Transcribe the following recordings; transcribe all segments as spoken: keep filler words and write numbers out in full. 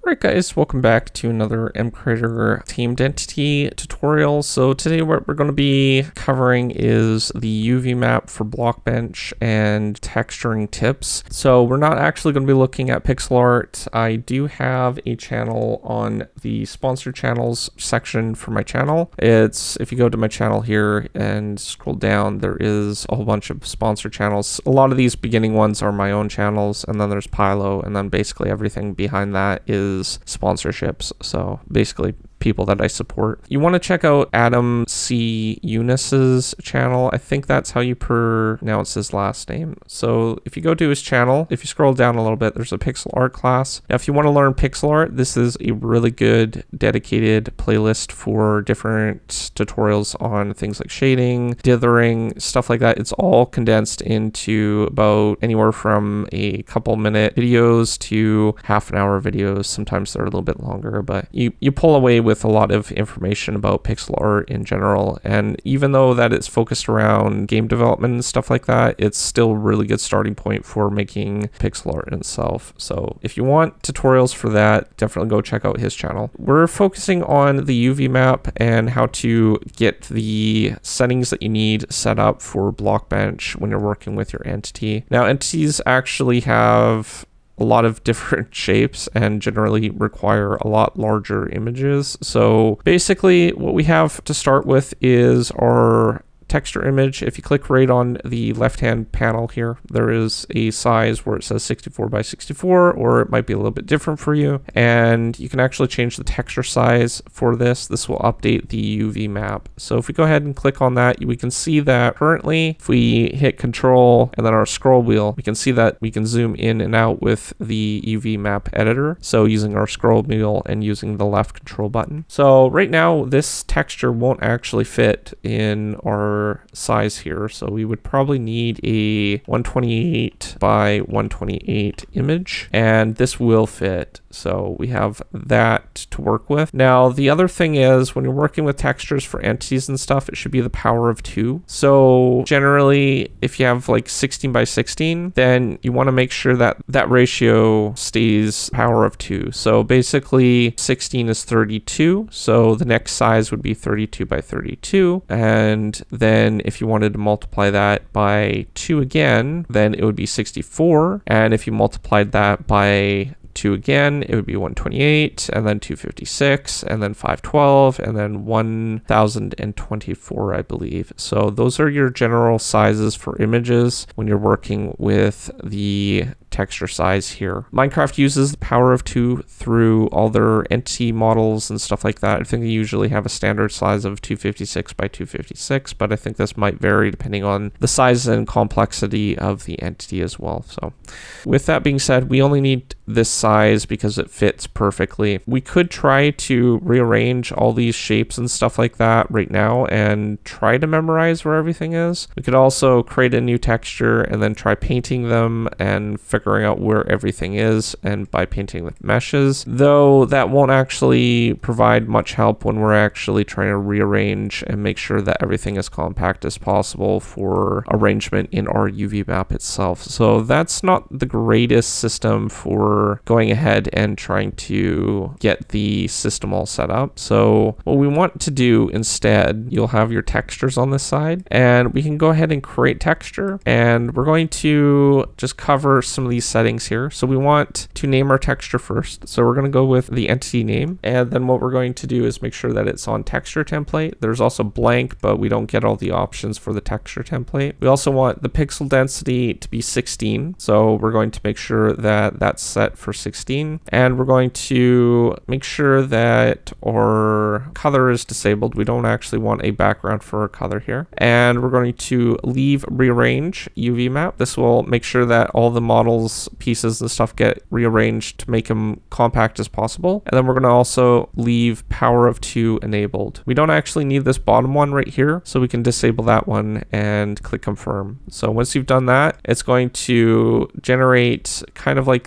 Alright guys, welcome back to another MCreator Tamed entity tutorial. So today what we're going to be covering is the U V map for Blockbench and texturing tips. So we're not actually going to be looking at pixel art. I do have a channel on the sponsored channels section for my channel. It's, if you go to my channel here and scroll down, there is a whole bunch of sponsored channels. A lot of these beginning ones are my own channels, and then there's Pilo, and then basically everything behind that is sponsorships. So basically people that I support. You want to check out Adam C. Eunice's channel. I think that's how you pronounce his last name. So if you go to his channel, if you scroll down a little bit, there's a pixel art class. Now, if you want to learn pixel art, this is a really good dedicated playlist for different tutorials on things like shading, dithering, stuff like that. It's all condensed into about anywhere from a couple minute videos to half an hour videos. Sometimes they're a little bit longer, but you, you pull away with a lot of information about pixel art in general. And even though that it's focused around game development and stuff like that, it's still a really good starting point for making pixel art itself. So if you want tutorials for that, definitely go check out his channel. We're focusing on the U V map and how to get the settings that you need set up for Blockbench when you're working with your entity. Now, entities actually have a lot of different shapes and generally require a lot larger images. So basically what we have to start with is our texture image. If you click right on the left hand panel here, there is a size where it says sixty-four by sixty-four, or it might be a little bit different for you, and you can actually change the texture size for this. This will update the U V map. So if we go ahead and click on that, we can see that currently if we hit control and then our scroll wheel, we can see that we can zoom in and out with the U V map editor, so using our scroll wheel and using the left control button. So right now this texture won't actually fit in our size here, so we would probably need a one twenty-eight by one twenty-eight image, and this will fit. So we have that to work with. Now the other thing is, when you're working with textures for entities and stuff, it should be the power of two. So generally if you have like sixteen by sixteen, then you want to make sure that that ratio stays power of two. So basically sixteen is thirty-two, so the next size would be thirty-two by thirty-two, and then Then if you wanted to multiply that by two again, then it would be sixty-four. And if you multiplied that by two again, it would be one twenty-eight, and then two fifty-six, and then five twelve, and then one thousand twenty-four, I believe. So those are your general sizes for images when you're working with the texture size here. Minecraft uses the power of two through all their entity models and stuff like that. I think they usually have a standard size of two fifty-six by two fifty-six, but I think this might vary depending on the size and complexity of the entity as well. So with that being said, we only need this size because it fits perfectly. We could try to rearrange all these shapes and stuff like that right now and try to memorize where everything is. We could also create a new texture and then try painting them and figuring out where everything is, and by painting with meshes, though that won't actually provide much help when we're actually trying to rearrange and make sure that everything is compact as possible for arrangement in our U V map itself. So that's not the greatest system for going ahead and trying to get the system all set up. So what we want to do instead, you'll have your textures on this side, and we can go ahead and create texture, and we're going to just cover some of these settings here. So we want to name our texture first. So we're going to go with the entity name, and then what we're going to do is make sure that it's on texture template. There's also blank, but we don't get all the options for the texture template. We also want the pixel density to be sixteen. So we're going to make sure that that's set for sixteen, and we're going to make sure that our color is disabled. We don't actually want a background for our color here, and we're going to leave rearrange U V map. This will make sure that all the models, pieces and stuff get rearranged to make them compact as possible. And then we're going to also leave power of two enabled. We don't actually need this bottom one right here, so we can disable that one and click confirm. So once you've done that, it's going to generate kind of like this image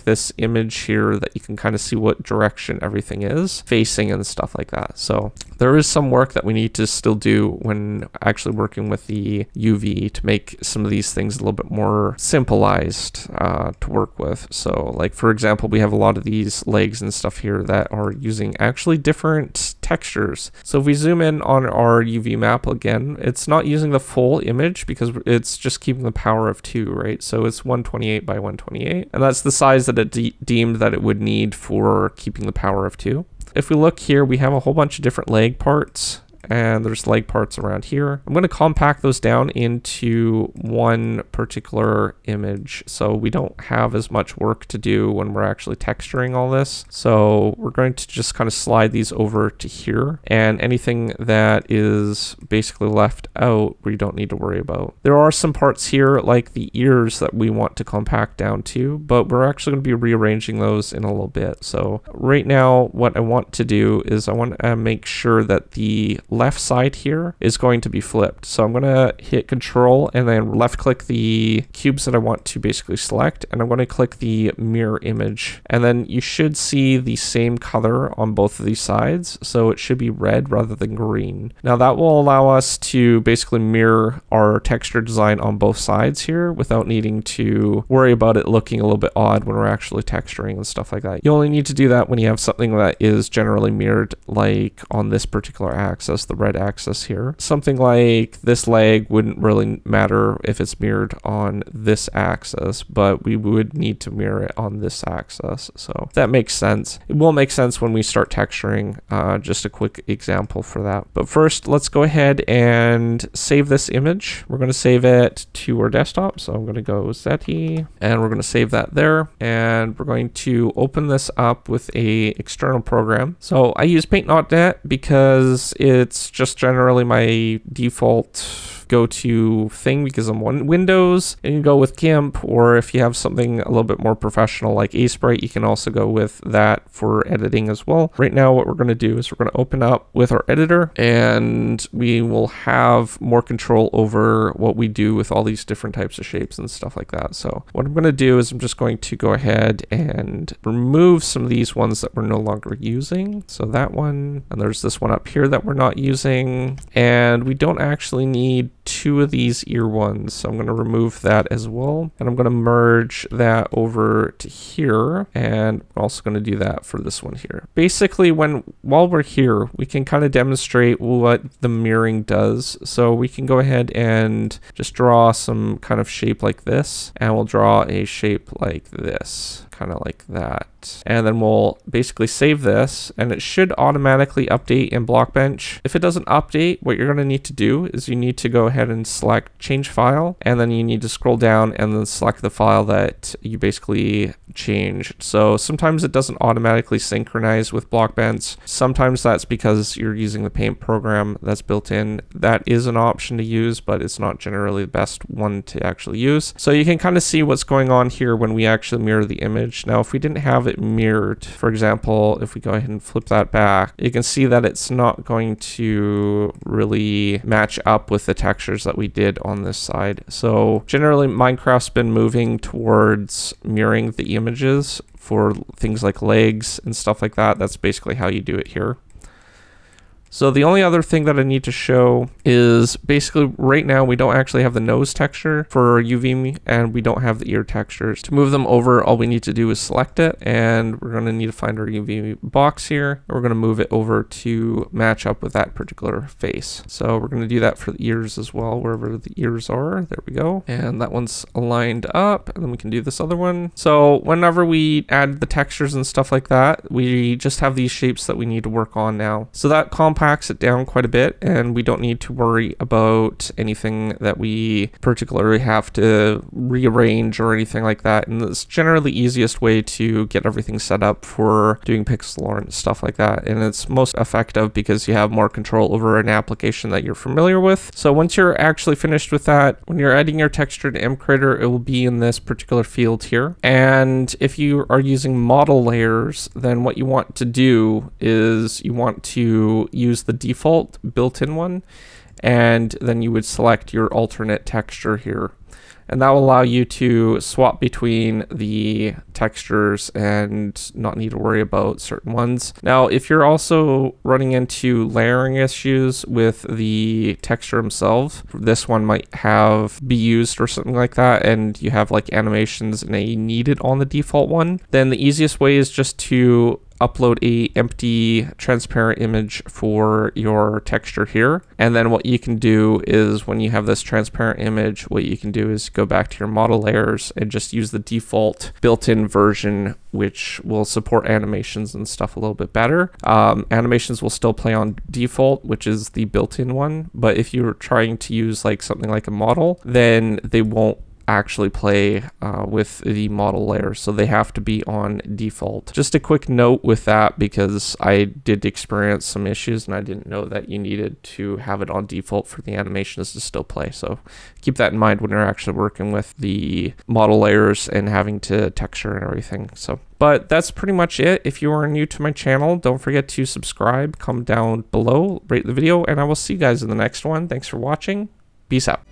image here that you can kind of see what direction everything is facing and stuff like that. So there is some work that we need to still do when actually working with the U V to make some of these things a little bit more simplified uh, to work with. So like, for example, we have a lot of these legs and stuff here that are using actually different textures. So if we zoom in on our U V map again, it's not using the full image because it's just keeping the power of two, right? So it's one twenty-eight by one twenty-eight, and that's the size that it de deemed that it would need for keeping the power of two. If we look here, we have a whole bunch of different leg parts, and there's leg parts around here. I'm going to compact those down into one particular image so we don't have as much work to do when we're actually texturing all this. So we're going to just kind of slide these over to here, and anything that is basically left out we don't need to worry about. There are some parts here like the ears that we want to compact down to, but we're actually going to be rearranging those in a little bit. So right now what I want to do is I want to make sure that the left side here is going to be flipped. So I'm going to hit control and then left click the cubes that I want to basically select, and I'm going to click the mirror image, and then you should see the same color on both of these sides. So it should be red rather than green. Now that will allow us to basically mirror our texture design on both sides here without needing to worry about it looking a little bit odd when we're actually texturing and stuff like that. You only need to do that when you have something that is generally mirrored, like on this particular axis, the red axis here. Something like this leg wouldn't really matter if it's mirrored on this axis, but we would need to mirror it on this axis. So that makes sense. It will make sense when we start texturing. Uh, just a quick example for that. But first, let's go ahead and save this image. We're going to save it to our desktop. So I'm going to go Zeti, and we're going to save that there. And we're going to open this up with a external program. So I use paint dot net because it's just generally my default go-to thing because I'm on Windows, and you can go with GIMP, or if you have something a little bit more professional like Sprite, you can also go with that for editing as well. Right now what we're going to do is we're going to open up with our editor, and we will have more control over what we do with all these different types of shapes and stuff like that. So what I'm going to do is I'm just going to go ahead and remove some of these ones that we're no longer using. So that one, and there's this one up here that we're not using, and we don't actually need two of these ear ones, so I'm going to remove that as well, and I'm going to merge that over to here, and I'm also going to do that for this one here. Basically, when while we're here, we can kind of demonstrate what the mirroring does. So we can go ahead and just draw some kind of shape like this, and we'll draw a shape like this, kind of like that. And then we'll basically save this, and it should automatically update in Blockbench. If it doesn't update, what you're going to need to do is you need to go ahead and select change file, and then you need to scroll down and then select the file that you basically changed. So sometimes it doesn't automatically synchronize with Blockbench. Sometimes that's because you're using the paint program that's built in. That is an option to use, but it's not generally the best one to actually use. So you can kind of see what's going on here when we actually mirror the image. Now, if we didn't have it mirrored, for example, if we go ahead and flip that back, you can see that it's not going to really match up with the textures that we did on this side. So generally Minecraft's been moving towards mirroring the images for things like legs and stuff like that. That's basically how you do it here. So the only other thing that I need to show is basically right now we don't actually have the nose texture for U V, and we don't have the ear textures. To move them over, all we need to do is select it, and we're going to need to find our U V box here. We're going to move it over to match up with that particular face. So we're going to do that for the ears as well, wherever the ears are. There we go. And that one's aligned up, and then we can do this other one. So whenever we add the textures and stuff like that, we just have these shapes that we need to work on now. So that comp packs it down quite a bit, and we don't need to worry about anything that we particularly have to rearrange or anything like that. And it's generally the easiest way to get everything set up for doing pixel art and stuff like that. And it's most effective because you have more control over an application that you're familiar with. So once you're actually finished with that, when you're adding your texture to MCreator, it will be in this particular field here. And if you are using model layers, then what you want to do is you want to use the default built-in one, and then you would select your alternate texture here. and that will allow you to swap between the textures and not need to worry about certain ones. Now, if you're also running into layering issues with the texture themselves, this one might have be used or something like that, and you have like animations and you need it on the default one, then the easiest way is just to upload a empty transparent image for your texture here. And then what you can do is when you have this transparent image, what you can do is go back to your model layers and just use the default built-in version, which will support animations and stuff a little bit better. Um, animations will still play on default, which is the built-in one. But if you're trying to use like something like a model, then they won't actually play uh, with the model layer, so they have to be on default. Just a quick note with that, because I did experience some issues and I didn't know that you needed to have it on default for the animations to still play, so keep that in mind when you're actually working with the model layers and having to texture and everything. So but that's pretty much it. If you are new to my channel, don't forget to subscribe, comment down below, rate the video, and I will see you guys in the next one. Thanks for watching. Peace out.